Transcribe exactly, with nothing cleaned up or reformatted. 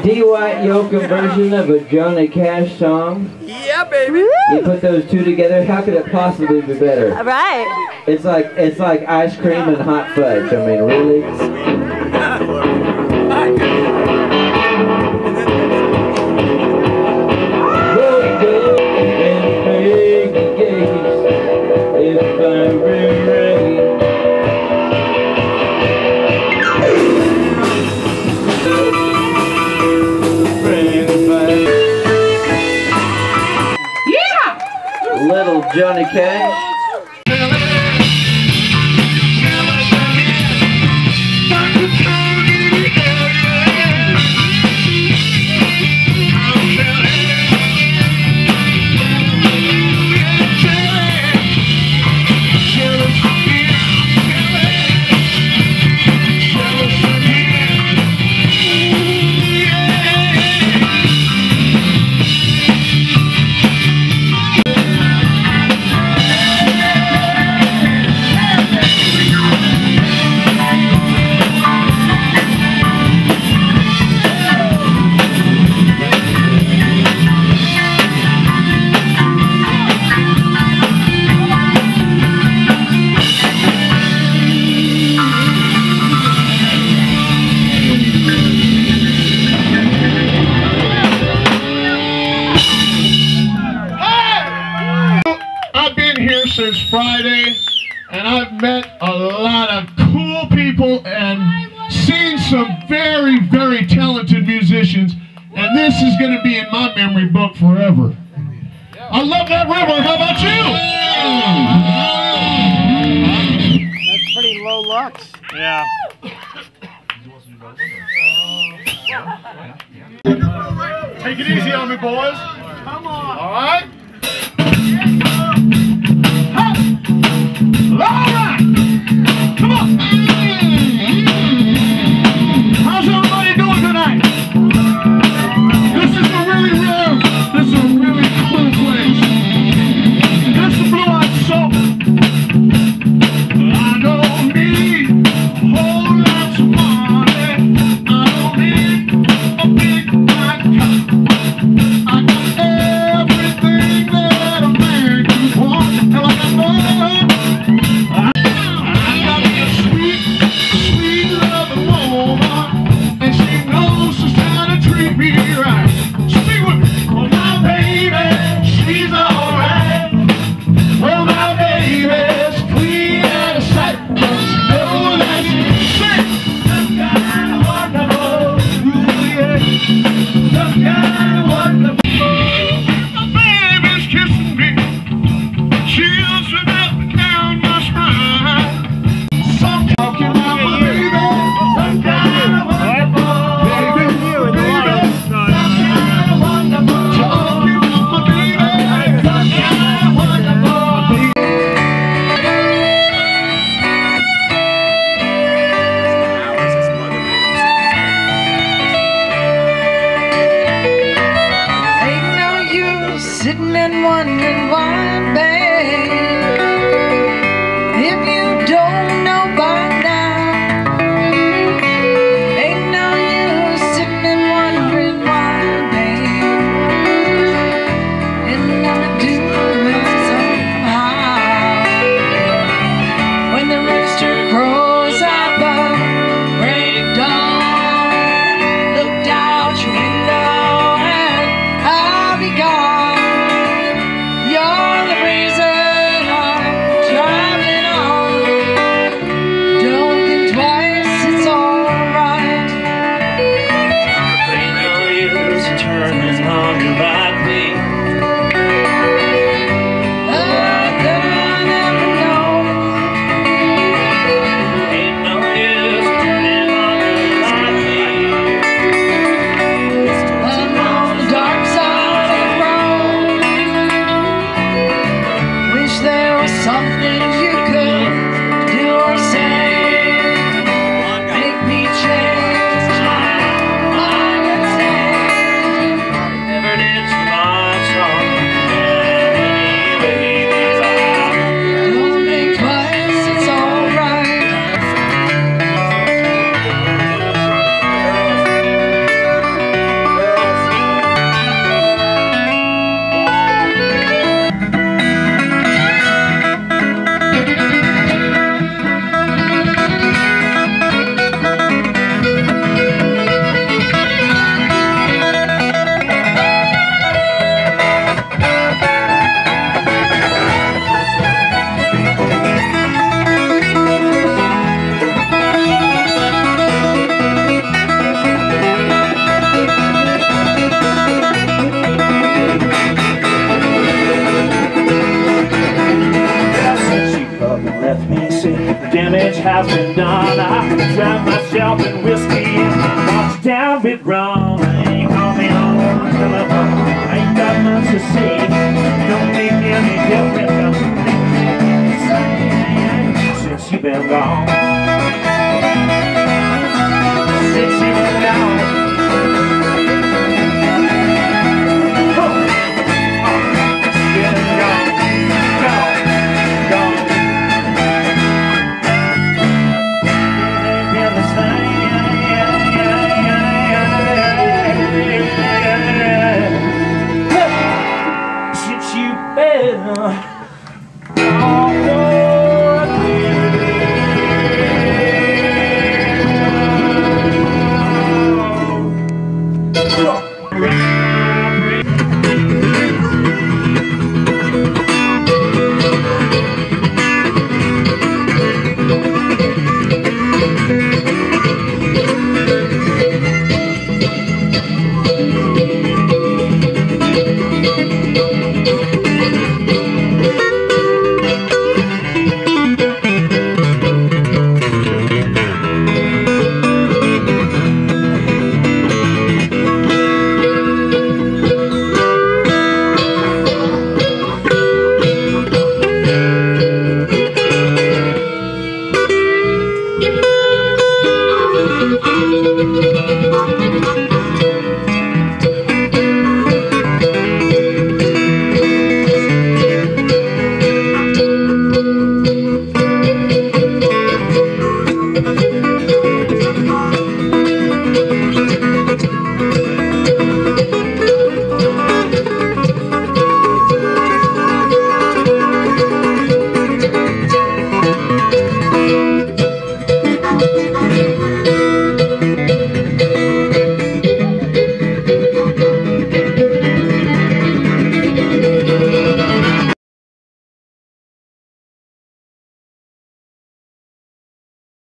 D. White Yoakum version of a Johnny Cash song. Yeah, baby. You put those two together, how could it possibly be better? All right. It's like it's like ice cream and hot fudge. I mean, really. Little Johnny Cash. Since Friday, and I've met a lot of cool people and seen some very, very talented musicians, and this is going to be in my memory book forever. I love that river. How about you? That's pretty low lux. Yeah. Take it easy on me, boys. Come on. All right. All right, come on. How's everybody doing tonight? This is a really rare, this is a really cool place. This is Blue-Eyed Soul. I don't need a whole lot of money. I don't need a big black car. I got everything that a man could want, and I got more. Sitting and wondering why, babe, if you don't know by now, ain't no use sitting and wondering why, babe, and I'ma do it somehow. When the rooster crows out the break of dawn, look out your window and I'll be gone. You're the reason I'm traveling on. Don't think twice, it's alright. Ain't no use turning on your right knee. Oh, that I never know. Ain't no use turning on your right knee. I'm on the dark side of the road. Wish there was something you could do or say, make me change my mind and say, never did so much wrong. Anyway, don't think twice, it's alright. left me sick. The damage has been done. I drowned myself in whiskey and washed down with rum. You call me on the telephone, I ain't got much to say. Don't make any difference since you've been gone.